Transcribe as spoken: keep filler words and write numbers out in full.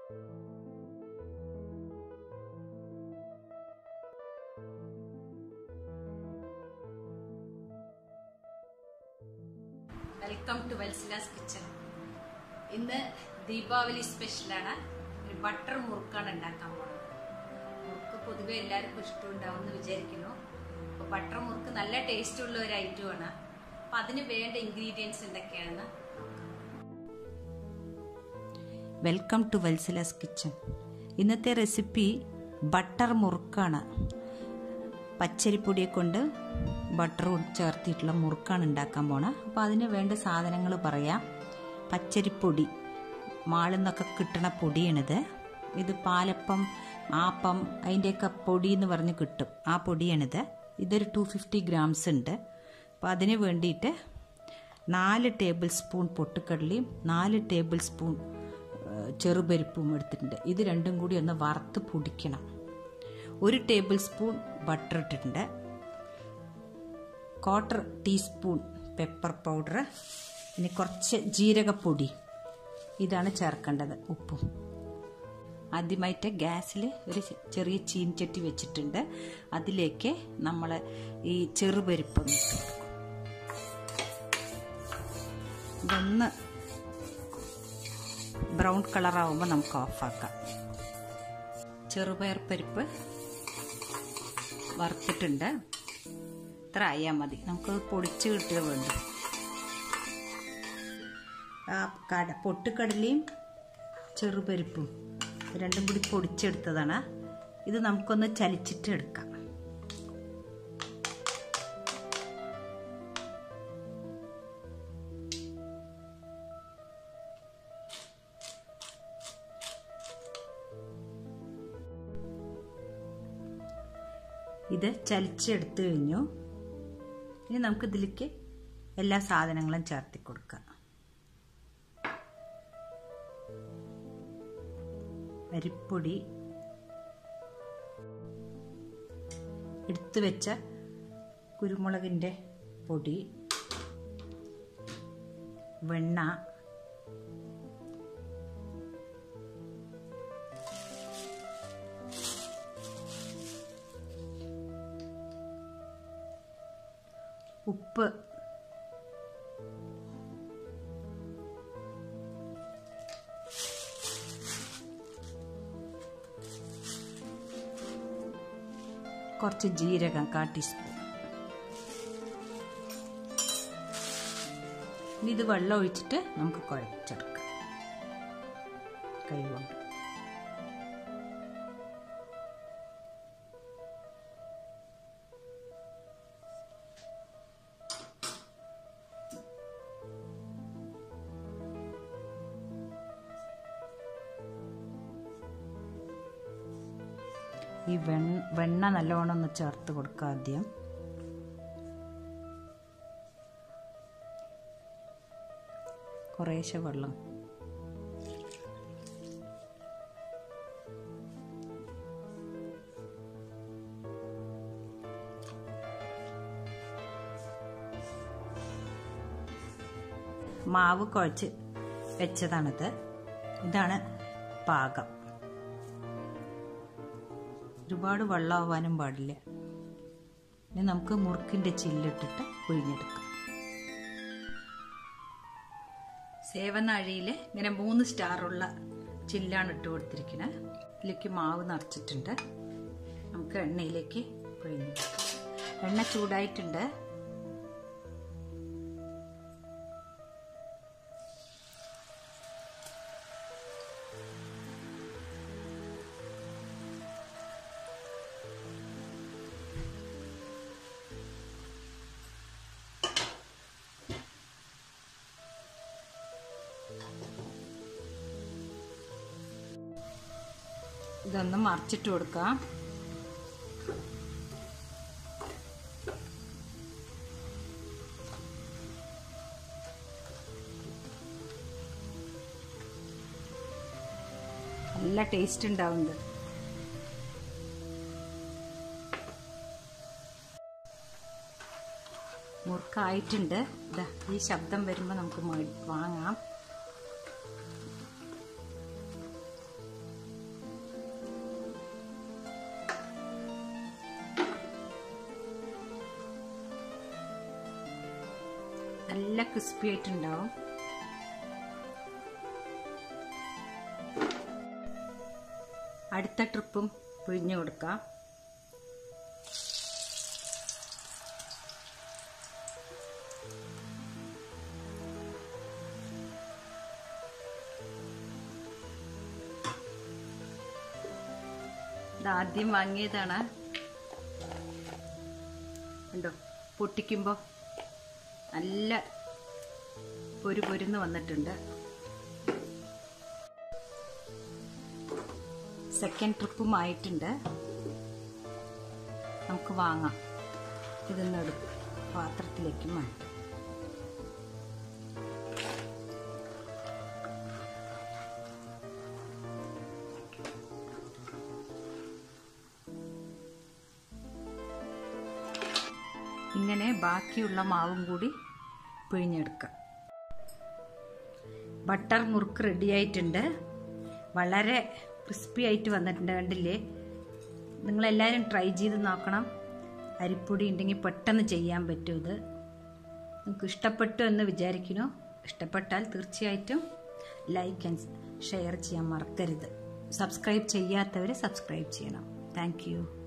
Welcome to Valsila's Kitchen. ഇന്ന് ദീപാവലി സ്പെഷ്യലാണ്. ഒരു ബട്ടർ മുറുക്കാണ് ഉണ്ടാക്കാൻ പോകുന്നത്. മുറുക്ക് പൊതുവെ എല്ലാവർക്കും ഇഷ്ടമുണ്ടാവും എന്ന് വിചാരിക്കുന്നു. അപ്പോൾ ബട്ടർ മുറുക്ക് നല്ല ടേസ്റ്റ് ഉള്ള ഒരു ഐറ്റമാണ്. അപ്പോൾ അതിന് വേണ്ട ഇൻഗ്രീഡിയൻസ് എന്തൊക്കെയാണെന്ന് വെൽക്കം ടു വത്സലാസ് കിച്ചൺ. ഇന്നത്തെ റെസിപ്പി ബട്ടർ മുറുക്കാണ്. പച്ചരിപ്പൊടിയെ കൊണ്ട് ബട്ടർ ചേർത്തിട്ടുള്ള മുറുക്കാണ് ഉണ്ടാക്കാൻ പോണ. അപ്പോൾ അതിന് വേണ്ട സാധനങ്ങൾ പറയാം. പച്ചരിപ്പൊടി, മാളിൽ നിന്നൊക്കെ കിട്ടണ പൊടിയാണിത്. ഇത് പാലപ്പം, ആപ്പം അതിൻ്റെയൊക്കെ പൊടി എന്ന് പറഞ്ഞ് കിട്ടും. ആ പൊടിയാണിത്. ഇതൊരു ടു ഫിഫ്റ്റി ഗ്രാംസ് ഉണ്ട്. അപ്പോൾ അതിന് വേണ്ടിയിട്ട് നാല് ടേബിൾ സ്പൂൺ പൊട്ടുക്കടലയും നാല് ടേബിൾ സ്പൂൺ ചെറുപരിപ്പും എടുത്തിട്ടുണ്ട്. ഇത് രണ്ടും കൂടി ഒന്ന് വറുത്ത് പൊടിക്കണം. ഒരു ടേബിൾ സ്പൂൺ ബട്ടർ ഇട്ടിട്ടുണ്ട്. ക്വാർട്ടർ ടീസ്പൂൺ പെപ്പർ പൗഡർ, ഇനി കുറച്ച് ജീരകപ്പൊടി, ഇതാണ് ചേർക്കേണ്ടത്. ഉപ്പും. ആദ്യമായിട്ട് ഗ്യാസിൽ ഒരു ചെറിയ ചീൻചട്ടി വെച്ചിട്ടുണ്ട്. അതിലേക്ക് നമ്മൾ ഈ ചെറുപരിപ്പ് ഇതൊന്ന് ബ്രൗൺ കളറാവുമ്പോൾ നമുക്ക് ഓഫാക്കാം. ചെറുപയർ പരിപ്പ് വറുത്തിട്ടുണ്ട്. ഇത്ര ആയാൽ മതി. നമുക്കത് പൊടിച്ച് കിട്ടുക വേണ്ട. ആ കട പൊട്ടുകടലയും ചെറുപരിപ്പും രണ്ടും കൂടി പൊടിച്ചെടുത്തതാണ്. ഇത് നമുക്കൊന്ന് ചലിച്ചിട്ട് എടുക്കാം. ഇത് ചലിച്ചെടുത്തു കഴിഞ്ഞു. ഇനി നമുക്ക് ഇതിലേക്ക് എല്ലാ സാധനങ്ങളും ചേർത്തി കൊടുക്കാം. അരിപ്പൊടി, എടുത്തു വെച്ച കുരുമുളകിൻ്റെ പൊടി, വെണ്ണ, ഉപ്പ്, കുറച്ച് ജീരകം കാ ടീസ്പൂൺ. ഇത് വെള്ളം ഒഴിച്ചിട്ട് നമുക്ക് കുഴച്ചെടുക്കാം കൈ കൊണ്ട്. ഈ വെണ്ണ നല്ലോണം ഒന്ന് ചേർത്ത് കൊടുക്കുക ആദ്യം. കുറേശ്ശെ വെള്ളം. മാവ് കുഴച്ച് വെച്ചതാണിത്. ഇതാണ് പാകം. ഒരുപാട് വെള്ളമാവാനും പാടില്ല. ഇനി നമുക്ക് മുറുക്കിൻ്റെ ചില്ലിട്ടിട്ട് പിഴിഞ്ഞെടുക്കാം. സേവനാഴിയിൽ ഇങ്ങനെ മൂന്ന് സ്റ്റാറുള്ള ചില്ലാണ് ഇട്ട് കൊടുത്തിരിക്കുന്നത്. ഇതിലേക്ക് മാവ് നിറച്ചിട്ടുണ്ട്. നമുക്ക് എണ്ണയിലേക്ക് പിഴിഞ്ഞെടുക്കാം. എണ്ണ ചൂടായിട്ടുണ്ട്. ഇതൊന്ന് മറിച്ചിട്ട് കൊടുക്കാം. നല്ല ടേസ്റ്റ് ഉണ്ടാവുന്നത്. മുറുക്കായിട്ടുണ്ട്. ഇതാ ഈ ശബ്ദം വരുമ്പോൾ നമുക്ക് വാങ്ങാം. നല്ല ക്രിസ്പി ആയിട്ടുണ്ടാവും. അടുത്ത ട്രിപ്പും പിഴിഞ്ഞു കൊടുക്കാം. ഇതാദ്യം വാങ്ങിയതാണ്. കണ്ടോ, പൊട്ടിക്കുമ്പോൾ നല്ല പൊരു പൊരുന്ന് വന്നിട്ടുണ്ട്. സെക്കൻഡ് ട്രിപ്പും ആയിട്ടുണ്ട്. നമുക്ക് വാങ്ങാം. ഇതൊന്ന് എടുക്കും, പാത്രത്തിലേക്ക് മാറ്റാം. ഇങ്ങനെ ബാക്കിയുള്ള മാവും കൂടി പിഴിഞ്ഞെടുക്കാം. ബട്ടർ മുറുക്ക് റെഡി ആയിട്ടുണ്ട്. വളരെ ക്രിസ്പി ആയിട്ട് വന്നിട്ടുണ്ട്. കണ്ടില്ലേ? നിങ്ങളെല്ലാവരും ട്രൈ ചെയ്ത് നോക്കണം. അരിപ്പൊടി ഉണ്ടെങ്കിൽ പെട്ടെന്ന് ചെയ്യാൻ പറ്റും. ഇത് നിങ്ങൾക്ക് ഇഷ്ടപ്പെട്ടു എന്ന് വിചാരിക്കുന്നു. ഇഷ്ടപ്പെട്ടാൽ തീർച്ചയായിട്ടും ലൈക്ക് ആൻഡ് ഷെയർ ചെയ്യാൻ മറക്കരുത്. സബ്സ്ക്രൈബ് ചെയ്യാത്തവർ സബ്സ്ക്രൈബ് ചെയ്യണം. Thank U.